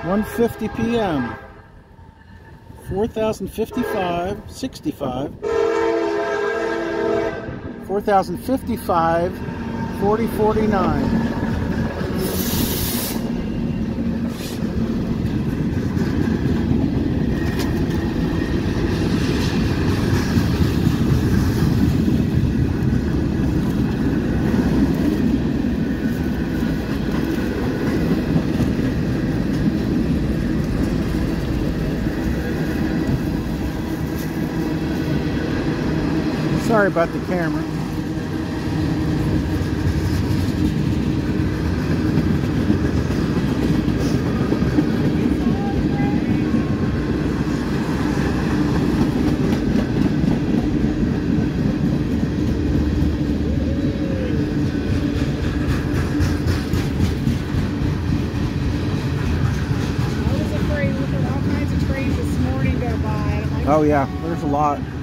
1:50 p.m. 4,055, 65, 4,055, 40, 49. Sorry about the camera. I was afraid. Look at all kinds of trains this morning go by. And I'm like, Oh yeah, there's a lot.